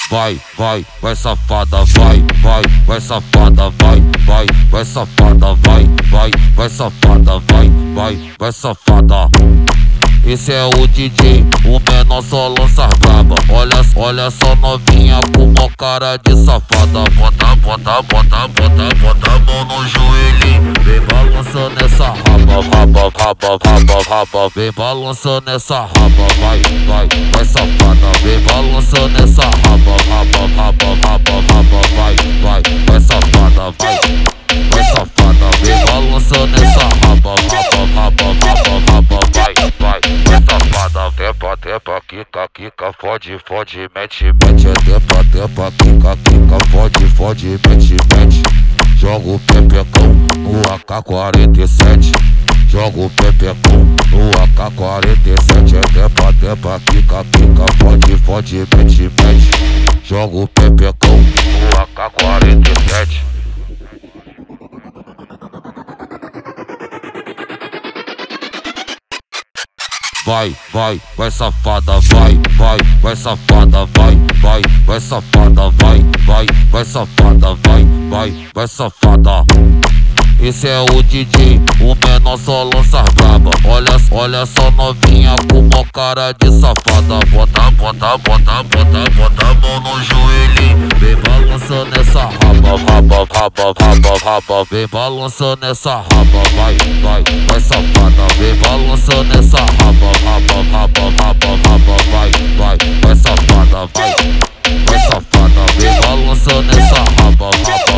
vai safada, vai safada, vai safada, vai safada, vai safada. Esse é o DJ, o menor só lança braba. Olha só novinha com uma cara de safada. Bota a mão no joelho, vem balançando essa raba. Vem balançando essa raba, vai safada. Vem balançando essa raba, vai safada, vai safada. Vem balançando essa raba, vai safada. Tepa, quica, fode, mete, tepa, quica, fode, mete. Joga o pepecão no AK-47. Joga o pepecão no AK-47. Tepa, quica, fode, mete. Joga o pepecão no AK-47. Vai safada, vai safada, vai safada, vai safada, vai safada. Esse é o DJ, o menor só lança braba. Olha só novinha com uma cara de safada. Bota a mão no joelho, vem balançando essa raba, vem balançando essa raba, vai safada, vem balançando essa raba, vai safada, vai safada, vem balançando essa raba,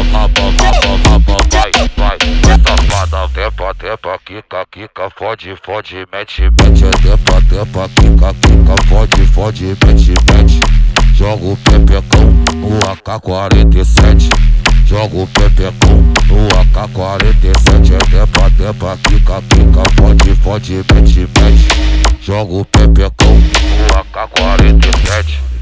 vai safada. Tepa, quica, fode, mete. Tepa, quica, fode, mete. Joga o pepecão no AK-47. Joga o pepecão no AK-47. Tepa, quica, fode, mete. Joga o pepecão no AK-47.